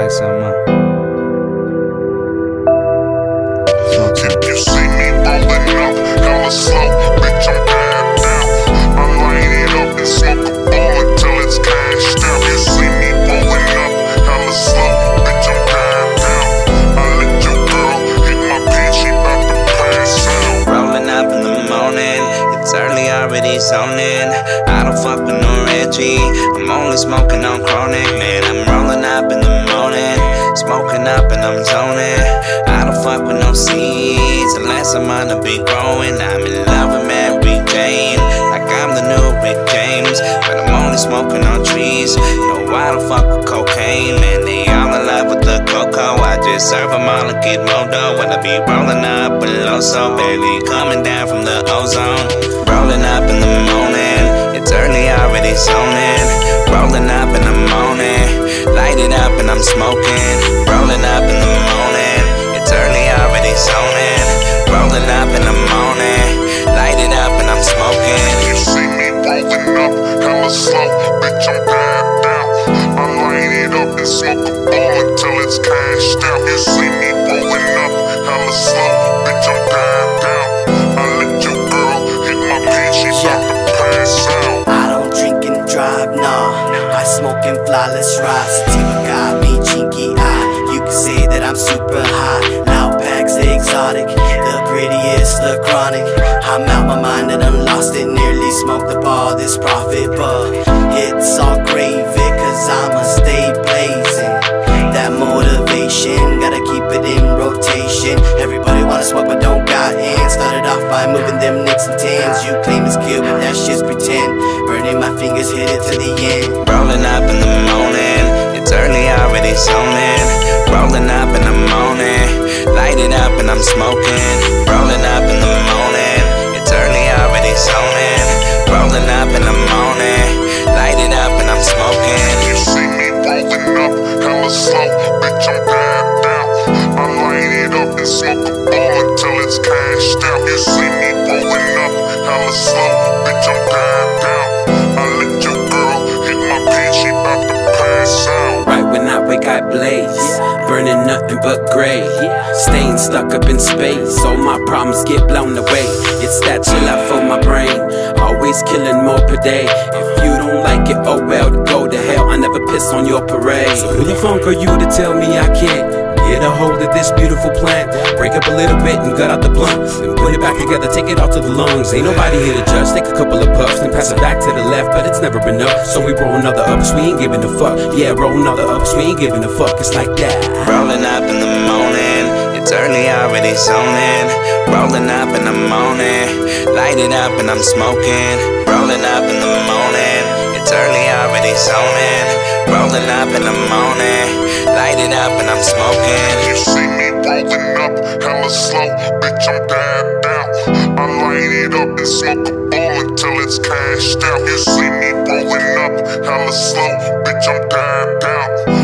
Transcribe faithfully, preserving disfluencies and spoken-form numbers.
light something up. Smoke some. If you see me rolling up, hella slow, bitch, I'm bad now. I light it up and smoke a bowl until it's cashed out. You see me rolling up, hella slow, bitch, I'm bad now. I let your girl hit my pants, she bout to pass out. Rolling up in the morning, it's early, already zoning. I don't fuck with no Reggie, I'm only smoking on chronic. Man, I'm rolling up in the morning, smoking up and I'm zoning. I don't fuck with no seeds unless I'm on to be growing. I'm in love with Mary Jane, like I'm the new Rick James, but I'm only smoking on trees. No, I don't fuck with cocaine, man, they all in love with the cocoa. I just serve them all and get more dough. When I be rolling up below, so barely coming down from the ozone. Rolling up in the morning, it's early, already zoning. Rolling up in the morning, light it up and I'm smoking. Rolling up in the morning, it's early, already zoning. Rolling up in the morning, light it up and I'm smoking. You see me rolling up, hella slow, bitch, I'm bad now. I light it up and smoke a bowl until it's cashed out. You see me rolling up, hella slow, bitch, I'm bad now. I let your girl hit my pants, she bout to pass out. I don't drink and drive, nah. I smoke and fly, let's ride. Sativa got me chinky eye. You can say that I'm super high. Loud packs, the exotic, the prettiest, the chronic. I'm out my mind and I'm lost it. Nearly smoked up all this profit, but it's all gravy, cause I'ma stay blazing. That motivation, gotta keep it in rotation. Everybody wanna smoke but don't got hands. Started off by moving them nicks and tans. You claim it's cute, but that shit's pretend. Burning my fingers, hit it to the end. Rolling up in the morning, it's early, already zoning. Rolling up in the morning, light it up and I'm smoking. Rolling up in the morning, it's early, already zoning. Rolling up in the morning, light it up and I'm smoking. You see me rolling up, hella slow, bitch, I'm bad now. I light it up and smoke a bowl until it's cashed out. You see me rolling up, hella slow, bitch, I'm bad now. I let your girl hit my pants, she bout to pass out. Right when I wake I blaze, burning nothing but gray. Staying stuck up in space, all my problems get blown away. It's that chill out for my brain, always killing more per day. If you don't like it, oh well, go to hell, I never piss on your parade. So who the funk are you to tell me I can't get a hold of this beautiful plant? Break up a little bit and gut out the blunt, then put it back together, take it all to the lungs. Ain't nobody here to judge, take a couple of puffs, then pass it back to the left, but it's never enough. So we roll another up, we ain't giving a fuck. Yeah, roll another up, we ain't giving a fuck, it's like that. Rolling up in the morning, it's early, already zoning. Rolling up in the morning, light it up and I'm smoking. Rolling up in the morning, it's early, already zoning. Rolling up in the morning, light it up and I'm smoking. You see me rolling up, hella slow, bitch, I'm bad now. I light it up and smoke a bowl until it's cashed out. You see me rolling up, hella slow, bitch, I'm bad now.